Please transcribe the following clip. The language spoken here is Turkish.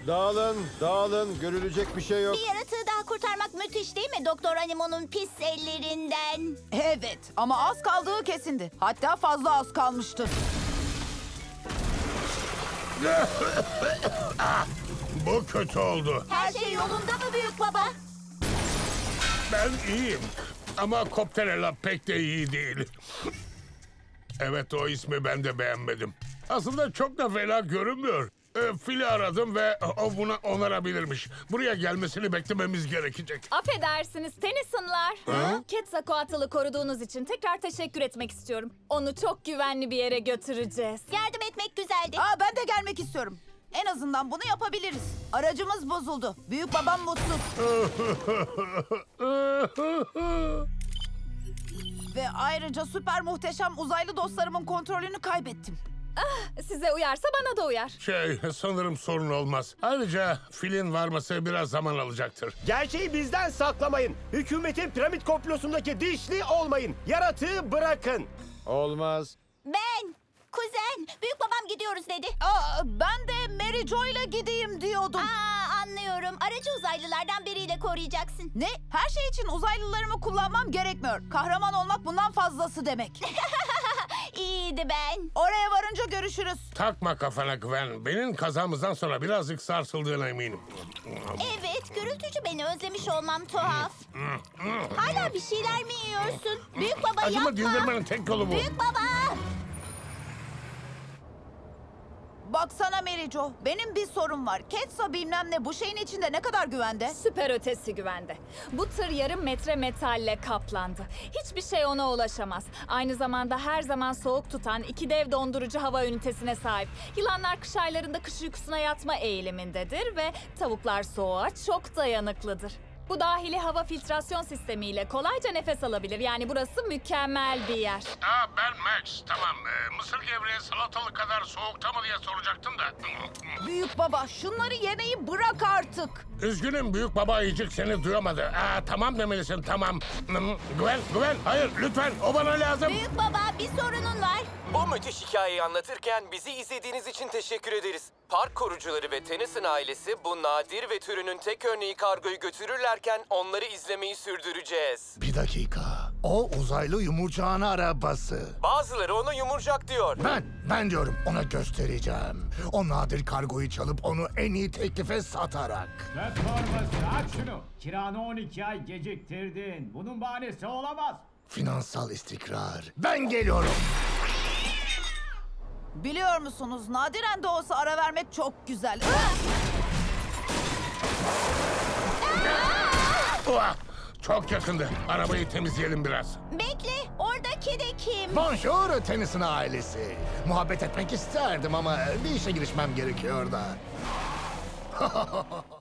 Dağılın, dağılın. Görülecek bir şey yok. Bir yaratığı daha kurtarmak müthiş değil mi Doktor Animo'nun pis ellerinden? Evet ama az kaldığı kesindi. Hatta fazla az kalmıştı. Bu kötü oldu. Her şey yolunda mı büyük baba? Ben iyiyim. Ama Kopterella pek de iyi değil. Evet, o ismi ben de beğenmedim. Aslında çok da fena görünmüyor. Fil'i aradım ve o buna onarabilirmiş. Buraya gelmesini beklememiz gerekecek. Affedersiniz Tennyson'lar. Quetzalcoatl'ı koruduğunuz için tekrar teşekkür etmek istiyorum. Onu çok güvenli bir yere götüreceğiz. Yardım etmek güzeldi. Ben de gelmek istiyorum. En azından bunu yapabiliriz. Aracımız bozuldu. Büyük babam mutsuz. Ve ayrıca süper muhteşem uzaylı dostlarımın kontrolünü kaybettim. Size uyarsa bana da uyar. Sanırım sorun olmaz. Ayrıca Fil'in varması biraz zaman alacaktır. Gerçeği bizden saklamayın. Hükümetin piramit komplosundaki dişli olmayın. Yaratığı bırakın. Olmaz. Ben, kuzen, büyük babam gidiyoruz dedi. Ben de Mary Jo'yla gideyim diyordum. Anlıyorum. Aracı uzaylılardan biriyle koruyacaksın. Ne? Her şey için uzaylılarımı kullanmam gerekmiyor. Kahraman olmak bundan fazlası demek. İyiydi ben. Oraya varınca görüşürüz. Takma kafana Gwen. Benim kazamızdan sonra birazcık sarsıldığına eminim. Evet, gürültücü beni özlemiş olmam tuhaf. Hala bir şeyler mi yiyorsun? Büyük baba Acımı yapma. dindirmenin tek yolu bu. Büyük baba. Baksana Mary Jo, benim bir sorum var. Ketsa bilmem ne bu şeyin içinde ne kadar güvende? Süper ötesi güvende. Bu tır yarım metre metalle kaplandı. Hiçbir şey ona ulaşamaz. Aynı zamanda her zaman soğuk tutan 2 dev dondurucu hava ünitesine sahip. Yılanlar kış aylarında kış uykusuna yatma eğilimindedir ve tavuklar soğuğa çok dayanıklıdır. Bu dahili hava filtrasyon sistemiyle kolayca nefes alabilir. Yani burası mükemmel bir yer. Ben Max. Tamam. Mısır gevreği salatalık kadar soğukta mı diye soracaktım da. Büyük baba, şunları yemeyi bırak artık. Üzgünüm, büyük baba yiyecek seni duyamadı. Tamam demelisin, tamam. Gwen, hayır lütfen, o bana lazım. Büyük baba, bir sorunun var. Bu müthiş hikayeyi anlatırken bizi izlediğiniz için teşekkür ederiz. Park korucuları ve Tennyson ailesi bu nadir ve türünün tek örneği kargoyu götürürlerken onları izlemeyi sürdüreceğiz. Bir dakika. O uzaylı yumurcağın arabası. Bazıları ona yumurcak diyor. Ben diyorum ona göstereceğim. O nadir kargoyu çalıp onu en iyi teklife satarak. Platforması aç şunu. Kiranı 12 ay geciktirdin. Bunun bahanesi olamaz. Finansal istikrar. Ben geliyorum. Biliyor musunuz, nadiren de olsa ara vermek çok güzel. Çok yakındı. Arabayı temizleyelim biraz. Bekle, oradaki de kim? Bonjour Tennyson ailesi. Muhabbet etmek isterdim ama bir işe girişmem gerekiyor da.